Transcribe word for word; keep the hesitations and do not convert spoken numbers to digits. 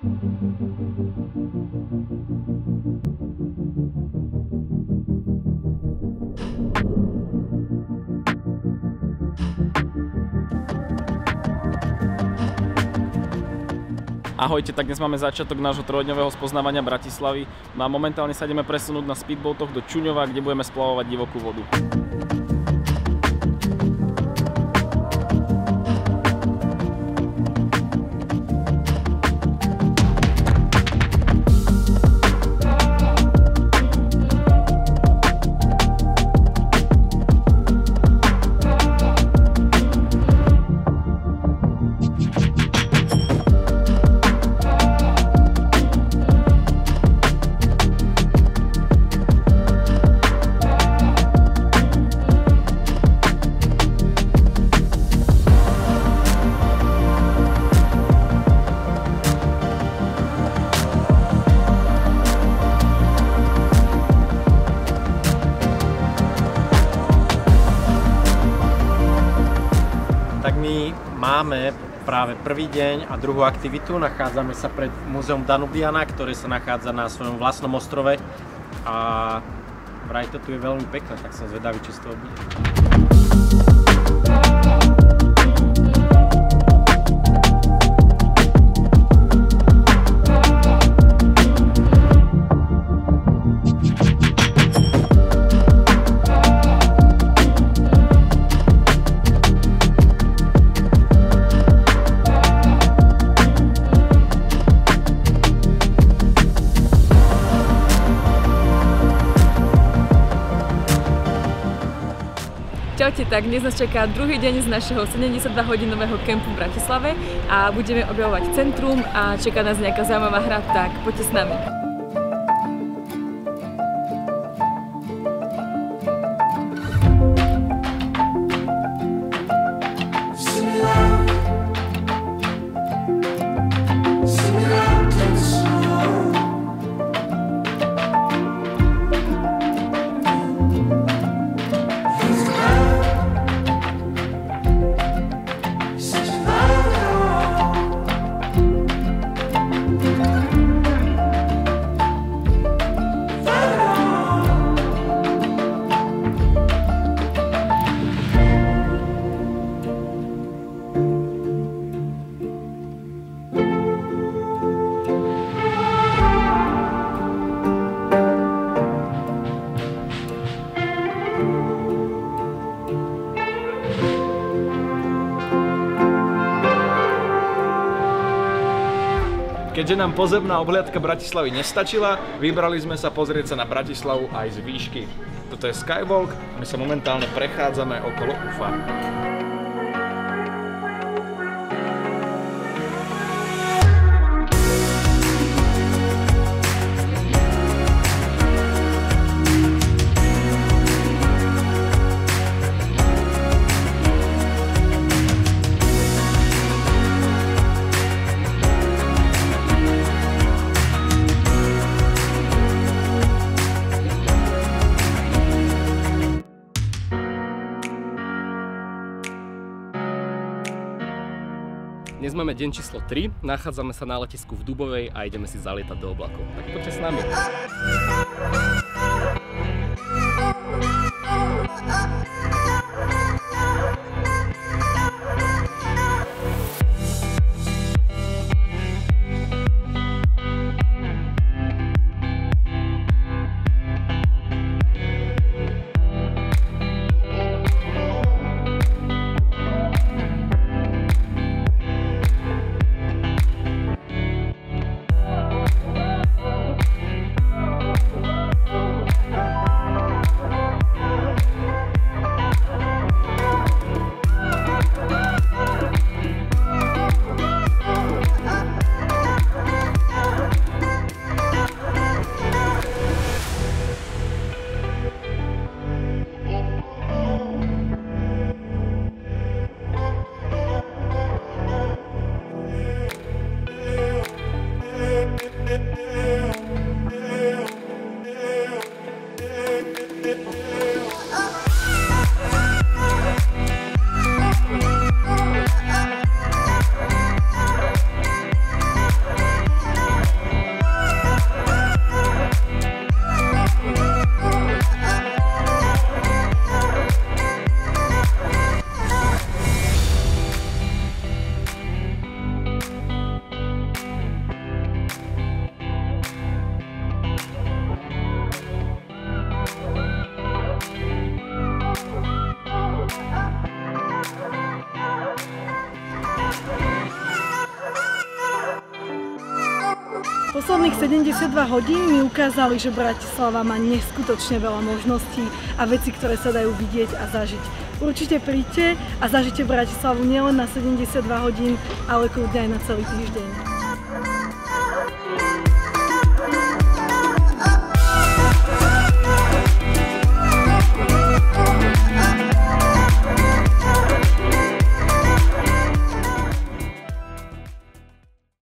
Ahojte, tak dnes máme začiatok nášho trojdňového spoznávania Bratislavy. No a momentálne sa ideme presunúť na speedboatoch do Čuňova, kde budeme splavovať divokú vodu. Tak my máme práve prvý deň a druhú aktivitu. Nachádzame sa pred múzeum Danubiana, ktoré sa nachádza na svojom vlastnom ostrove. A vraj to tu je veľmi pekné, tak som zvedavý, či z toho bude. Čaute, tak dnes nás čaká druhý deň z našeho sedemdesiatdva hodinového kempu v Bratislave a budeme objavovať centrum a čaká nás nejaká zaujímavá hra, tak poďte s nami. Keďže nám pozemná obhliadka Bratislavy nestačila, vybrali sme sa pozrieť sa na Bratislavu aj z výšky. Toto je Skywalk, my sa momentálne prechádzame okolo ú ef á. Dnes máme deň číslo tri, nachádzame sa na letisku v Dubovej a ideme si zalietať do oblakov. Tak poďte s nami. Posledných sedemdesiatdva hodín mi ukázali, že Bratislava má neskutočne veľa možností a veci, ktoré sa dajú vidieť a zažiť. Určite príďte a zažite Bratislavu nielen na sedemdesiatdva hodín, ale kľudne aj na celý týždeň.